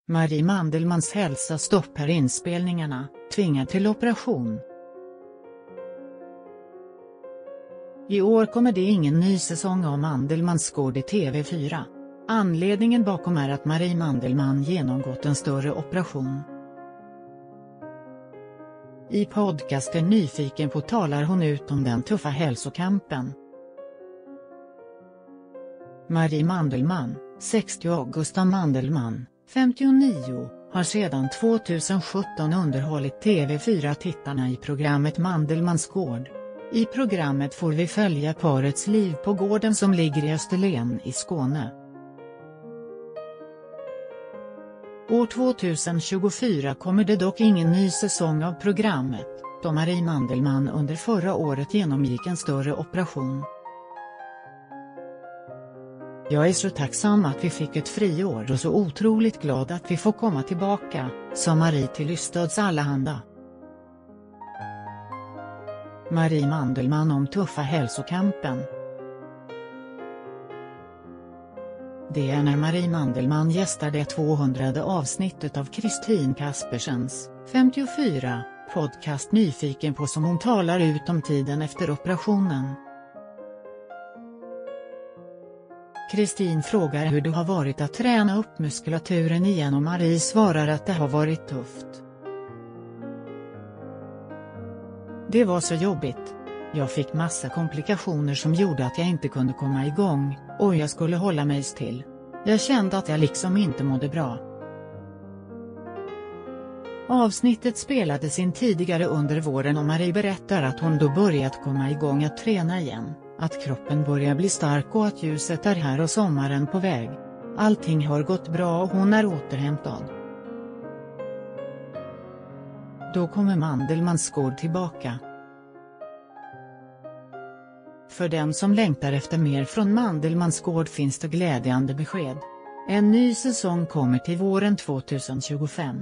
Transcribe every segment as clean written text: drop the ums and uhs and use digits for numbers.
Marie Mandelmans hälsa stoppar inspelningarna, tvingad till operation. I år kommer det ingen ny säsong av Mandelmans gård i TV4. Anledningen bakom är att Marie Mandelman genomgått en större operation. I podcasten Nyfiken på talar hon ut om den tuffa hälsokampen. Marie Mandelman, 60 och Gustav Mandelman, 59, har sedan 2017 underhållit TV4-tittarna i programmet Mandelmans gård. I programmet får vi följa parets liv på gården som ligger i Österlen i Skåne. År 2024 kommer det dock ingen ny säsong av programmet, då Marie Mandelman under förra året genomgick en större operation. Jag är så tacksam att vi fick ett friår och så otroligt glad att vi får komma tillbaka, sa Marie till Ystads Allehanda. Marie Mandelman om tuffa hälsokampen. Det är när Marie Mandelman gästar det 200:e avsnittet av Kristin Kaspersens, 54, podcast Nyfiken på som hon talar ut om tiden efter operationen. Kristin frågar hur det har varit att träna upp muskulaturen igen och Marie svarar att det har varit tufft. Det var så jobbigt. Jag fick massa komplikationer som gjorde att jag inte kunde komma igång, och jag skulle hålla mig still. Jag kände att jag liksom inte mådde bra. Avsnittet spelades in tidigare under våren och Marie berättar att hon då börjat komma igång att träna igen, att kroppen börjar bli stark och att ljuset är här och sommaren på väg. Allting har gått bra och hon är återhämtad. Då kommer Mandelmans gård tillbaka. För den som längtar efter mer från Mandelmans gård finns det glädjande besked. En ny säsong kommer till våren 2025.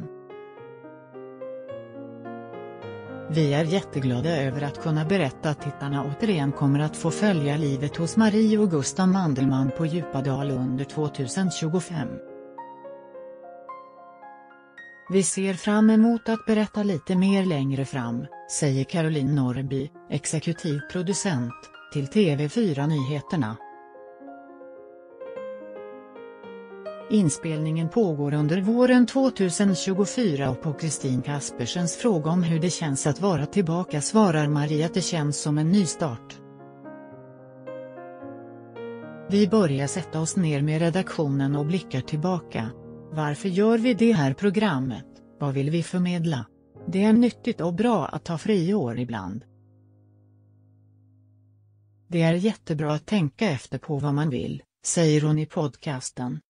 Vi är jätteglada över att kunna berätta att tittarna återigen kommer att få följa livet hos Marie och Gustav Mandelman på Djupadal under 2025. Vi ser fram emot att berätta lite mer längre fram, säger Caroline Norrby, exekutiv producent, till TV4 Nyheterna. Inspelningen pågår under våren 2024 och på Kristin Kaspersens fråga om hur det känns att vara tillbaka svarar Marie att det känns som en nystart. Vi börjar sätta oss ner med redaktionen och blickar tillbaka. Varför gör vi det här programmet? Vad vill vi förmedla? Det är nyttigt och bra att ta friår ibland. Det är jättebra att tänka efter på vad man vill, säger hon i podcasten.